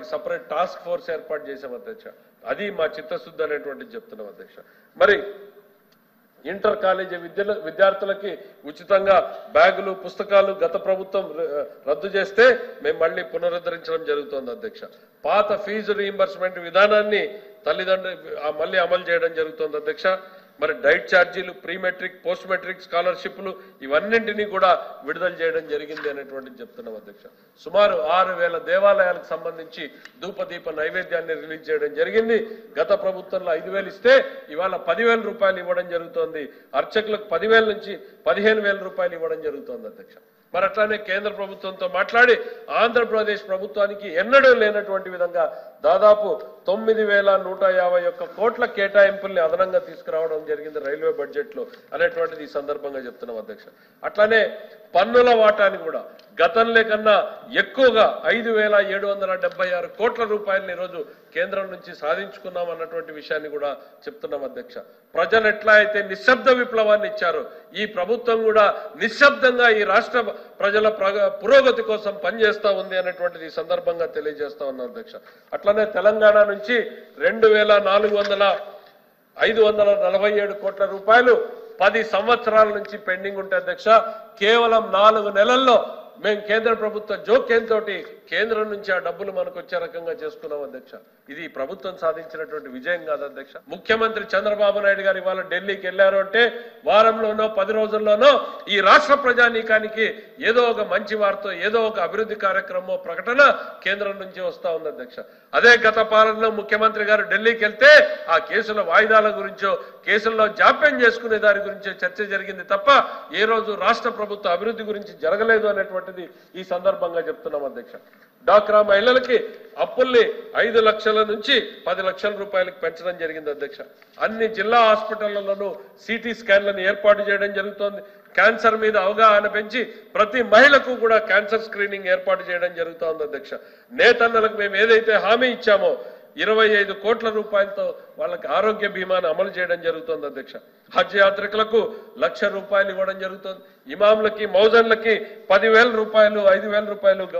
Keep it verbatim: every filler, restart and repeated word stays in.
Separate task force ఏర్పాటు చేశాం అధ్యక్ష. అది మా చిత్తశుద్ధి అనేటువంటిది చెప్తున్నాం అధ్యక్ష. మరి ఇంటర్ కాలేజీ విద్య విద్యార్థులకి ఉచితంగా బ్యాగులు పుస్తకాలు గత ప్రభుత్వం రద్దు చేస్తే మేము మళ్ళీ పునరుద్ధరించడం జరుగుతోంది అధ్యక్ష. పాత ఫీజు రీయింబర్స్మెంట్ విధానాన్ని తల్లిదండ్రులు మళ్ళీ అమలు చేయడం జరుగుతోంది అధ్యక్ష. మరి డైట్ ఛార్జీలు ప్రీ మెట్రిక్ పోస్ట్ మెట్రిక్ స్కాలర్షిప్లు ఇవన్నింటినీ కూడా విడుదల చేయడం జరిగింది అనేటువంటిది చెప్తున్నాం అధ్యక్ష. సుమారు ఆరు వేల దేవాలయాలకు సంబంధించి ధూపదీప నైవేద్యాన్ని రిలీజ్ చేయడం జరిగింది. గత ప్రభుత్వంలో ఐదు వేలు ఇస్తే ఇవాళ పదివేల రూపాయలు ఇవ్వడం జరుగుతోంది. అర్చకులకు పదివేల నుంచి పదిహేను వేల రూపాయలు ఇవ్వడం జరుగుతోంది అధ్యక్ష. మరి అట్లానే కేంద్ర ప్రభుత్వంతో మాట్లాడి ఆంధ్రప్రదేశ్ ప్రభుత్వానికి ఎన్నడూ లేనటువంటి విధంగా దాదాపు తొమ్మిది వేల నూట యాభై ఒక్క కోట్ల కేటాయింపుల్ని అదనంగా తీసుకురావడం జరిగింది రైల్వే బడ్జెట్ లో అనేటువంటిది ఈ సందర్భంగా చెప్తున్నాం అధ్యక్ష. అట్లానే పన్నుల వాటాని కూడా గతంలో కన్నా ఎక్కువగా ఐదు వేల ఏడు వందల డెబ్బై ఆరు కోట్ల రూపాయలను ఈరోజు కేంద్రం నుంచి సాధించుకున్నాం అన్నటువంటి విషయాన్ని కూడా చెప్తున్నాం అధ్యక్ష. ప్రజలు ఎట్లా అయితే నిశ్శబ్ద విప్లవాన్ని ఇచ్చారో ఈ ప్రభుత్వం కూడా నిశ్శబ్దంగా ఈ రాష్ట్ర ప్రజల పురోగతి కోసం పనిచేస్తా ఉంది అనేటువంటిది ఈ సందర్భంగా తెలియజేస్తా ఉన్నాం అధ్యక్ష. అట్లనే తెలంగాణ నుంచి రెండు వేల నాలుగు వందల ఐదు వందల నలభై ఏడు కోట్ల రూపాయలు పది సంవత్సరాల నుంచి పెండింగ్ ఉంటే అధ్యక్ష కేవలం నాలుగు నెలల్లో మేము కేంద్ర ప్రభుత్వ జోక్యంతో కేంద్రం నుంచి ఆ డబ్బులు మనకు వచ్చే రకంగా చేసుకున్నాం అధ్యక్ష. ఇది ప్రభుత్వం సాధించినటువంటి విజయం కాదు అధ్యక్ష. ముఖ్యమంత్రి చంద్రబాబు నాయుడు గారు ఇవాళ ఢిల్లీకి వెళ్ళారు అంటే వారంలోనో పది రోజుల్లోనో ఈ రాష్ట్ర ప్రజానీకానికి ఏదో ఒక మంచి వార్త ఏదో ఒక అభివృద్ధి కార్యక్రమం ప్రకటన కేంద్రం నుంచి వస్తా ఉంది అధ్యక్ష. అదే గత పాలనలో ముఖ్యమంత్రి గారు ఢిల్లీకి వెళ్తే ఆ కేసుల వాయిదాల గురించో కేసుల్లో జాప్యం చేసుకునే దాని గురించో చర్చ జరిగింది తప్ప ఏ రోజు రాష్ట్ర ప్రభుత్వ అభివృద్ధి గురించి జరగలేదు అనేటువంటిది ఈ సందర్భంగా చెప్తున్నాం అధ్యక్ష. డాక్రా మహిళలకి అప్పుల్ని ఐదు లక్షల నుంచి పది లక్షల రూపాయలకు పెంచడం జరిగింది అధ్యక్ష. అన్ని జిల్లా హాస్పిటళ్లలోనూ సిటీ స్కాన్లను ఏర్పాటు చేయడం జరుగుతోంది. క్యాన్సర్ మీద అవగాహన పెంచి ప్రతి మహిళకు కూడా క్యాన్సర్ స్క్రీనింగ్ ఏర్పాటు చేయడం జరుగుతోంది అధ్యక్ష. నేతన్నలకు మేము ఏదైతే హామీ ఇచ్చామో ఇరవై ఐదు కోట్ల రూపాయలతో వాళ్ళకి ఆరోగ్య బీమాను అమలు చేయడం జరుగుతోంది అధ్యక్ష. హజ్ యాత్రికులకు లక్ష రూపాయలు ఇవ్వడం జరుగుతుంది. ఇమాంలకి మౌజన్లకి పదివేల రూపాయలు ఐదు వేల రూపాయలు